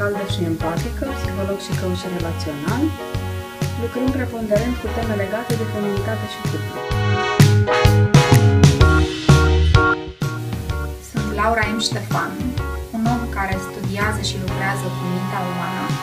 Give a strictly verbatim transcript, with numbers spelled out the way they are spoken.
caldă și empatică, psiholog și coach relațional, lucrând preponderent cu teme legate de feminitate și cuplu. Sunt Laura M. Ștefan, un om care studiază și lucrează cu mintea umană